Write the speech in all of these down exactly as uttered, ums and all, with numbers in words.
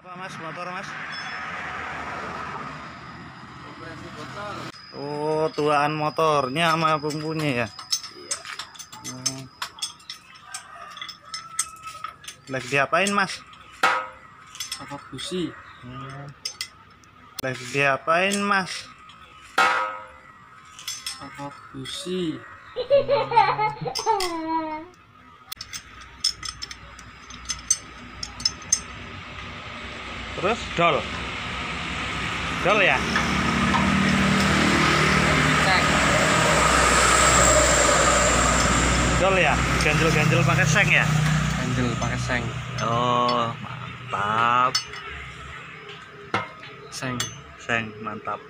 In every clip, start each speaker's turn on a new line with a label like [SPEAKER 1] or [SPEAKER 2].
[SPEAKER 1] Apa mas, motor mas? Oh, tuaan motornya sama bumbunya ya?
[SPEAKER 2] Iya.
[SPEAKER 1] Hmm. Lagi diapain mas?
[SPEAKER 2] Apa busi?
[SPEAKER 1] Hmm. Lagi diapain mas?
[SPEAKER 2] Apa busi?
[SPEAKER 1] Hmm. Terus dol, dol ya?
[SPEAKER 2] Cek.
[SPEAKER 1] Dol ya? Ganjel-ganjel pakai seng ya?
[SPEAKER 2] Ganjel pakai seng.
[SPEAKER 1] Oh, mantap.
[SPEAKER 2] Seng.
[SPEAKER 1] Seng, mantap.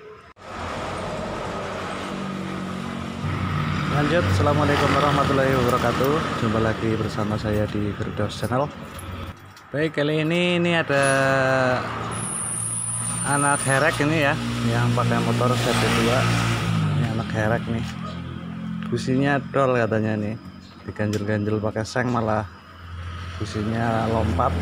[SPEAKER 1] Lanjut, assalamualaikum warahmatullahi wabarakatuh. Jumpa lagi bersama saya di Firdaus Channel. Baik, kali ini ini ada anak herek ini ya, yang pakai motor C B dua. Ini anak herek nih. Businya dol katanya nih. Diganjel-ganjel pakai seng malah businya lompat.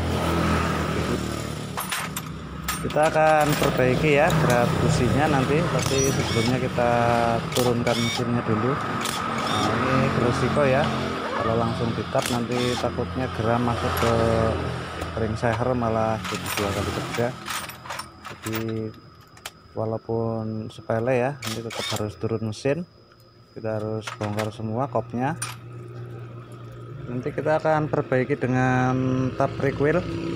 [SPEAKER 1] Kita akan perbaiki ya gerak businya nanti, tapi sebelumnya kita turunkan mesinnya dulu. Nah, ini beresiko ya, kalau langsung ditap nanti takutnya geram masuk ke ring seher malah jadi dua kali kerja. Jadi walaupun sepele ya, nanti tetap harus turun mesin, kita harus bongkar semua kopnya. Nanti kita akan perbaiki dengan tap brake wheel.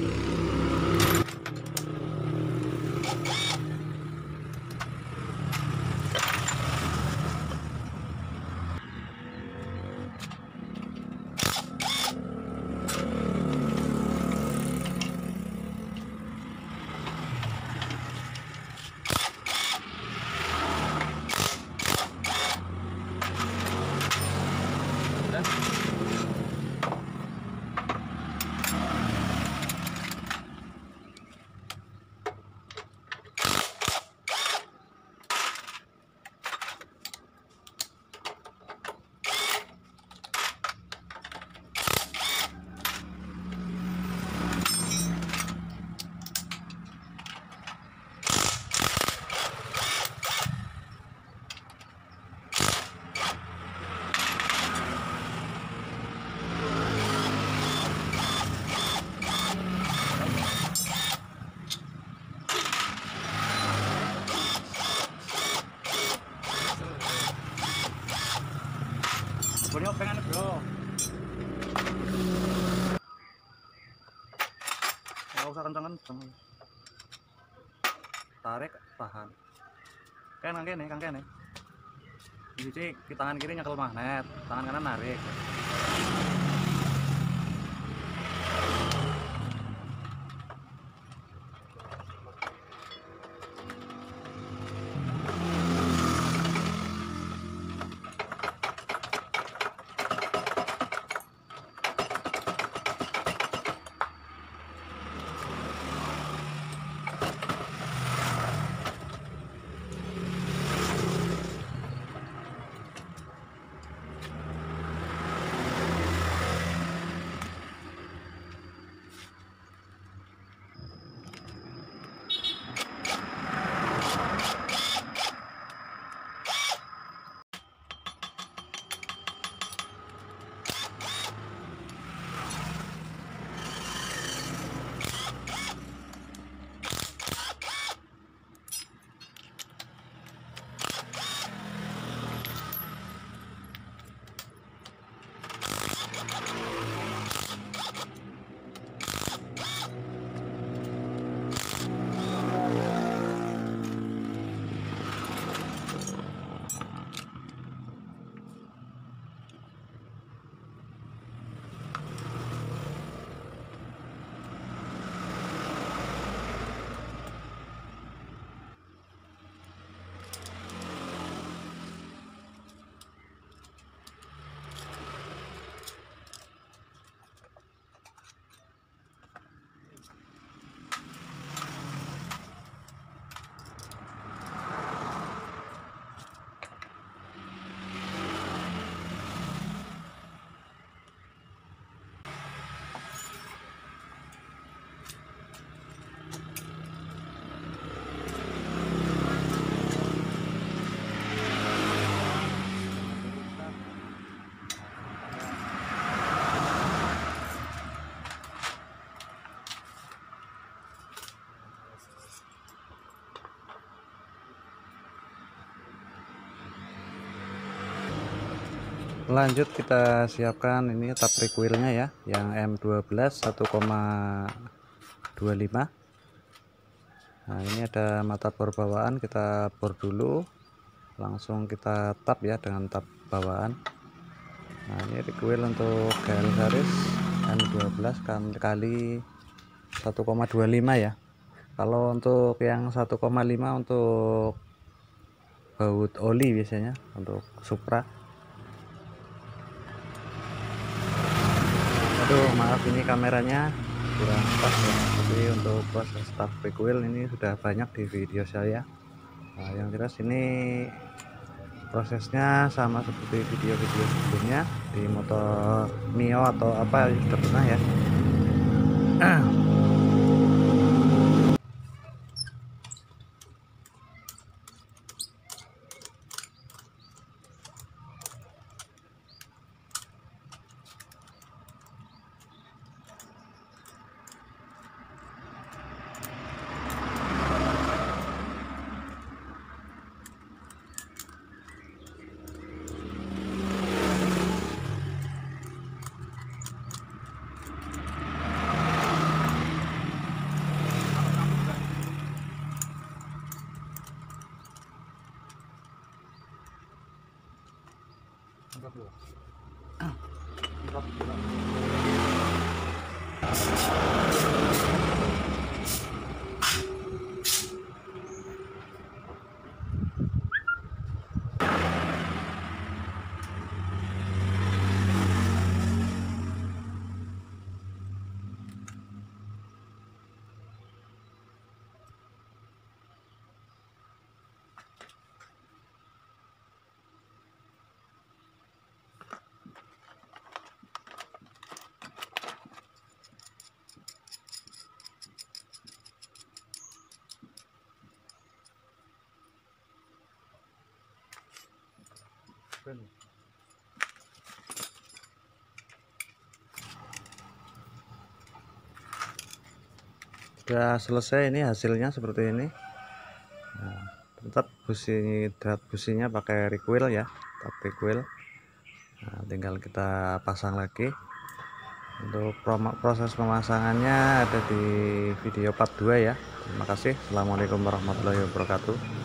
[SPEAKER 1] Bro, pengen bro. Nggak usah kencang-kencang. Tarik, tahan. Kan kang kene, kang kene. Jadi di tangan kiri nyekel magnet, tangan kanan narik. Lanjut kita siapkan ini tap recoilnya ya, yang M dua belas satu koma dua lima. Nah ini ada mata bor bawaan, kita bor dulu, langsung kita tap ya dengan tap bawaan. Nah ini recoil untuk G L series M dua belas kali satu koma dua lima ya. Kalau untuk yang satu koma lima untuk baut oli biasanya untuk Supra. Aduh maaf ini kameranya kurang pas ya, tapi untuk proses tap recoil ini sudah banyak di video saya. Nah, yang jelas ini prosesnya sama seperti video-video sebelumnya di motor Mio atau apa sudah pernah ya. Sudah selesai, ini hasilnya seperti ini. Nah, tetap busi drat businya pakai recoil ya, tap recoil. Nah, tinggal kita pasang lagi. Untuk proses pemasangannya ada di video part dua ya. Terima kasih. Assalamualaikum warahmatullahi wabarakatuh.